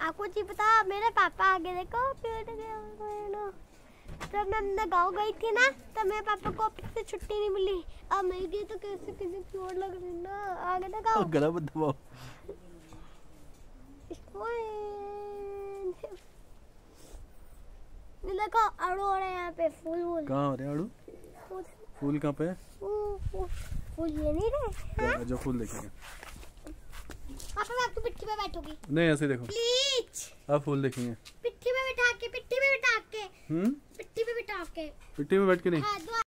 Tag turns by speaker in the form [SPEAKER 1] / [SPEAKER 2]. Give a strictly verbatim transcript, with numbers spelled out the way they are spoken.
[SPEAKER 1] आपको जी पता, मेरे पापा आगे देखो पेट गया। जब मैं अपने गाँव गई थी ना, तब मेरे पापा को ऑफिस से छुट्टी नहीं मिली। अब मैं गई तो कैसे किसी की और लग रही ना, आगे देखो
[SPEAKER 2] गला मत दबाओ।
[SPEAKER 1] देखो आड़ू हो रहे हैं यहाँ पे, फूल फूल
[SPEAKER 2] कहाँ हो रहे हैं आड़ू?
[SPEAKER 1] फूल
[SPEAKER 2] फूल कहाँ पे है?
[SPEAKER 1] फूल, फूल ये नहीं रहे।
[SPEAKER 2] जो फूल देखेंगे।
[SPEAKER 1] पापा मैं आपकी पिट्ठी पे बैठूंगी।
[SPEAKER 2] नहीं ऐसे देखो
[SPEAKER 1] प्लीज।
[SPEAKER 2] अब फूल देखेंगे।
[SPEAKER 1] पिट्ठी पे बैठा के, पिट्ठी पे बैठा के,
[SPEAKER 2] हम्म
[SPEAKER 1] पिट्ठी पे बैठा के,
[SPEAKER 2] पिट्ठी में बैठ के नहीं।
[SPEAKER 1] हाँ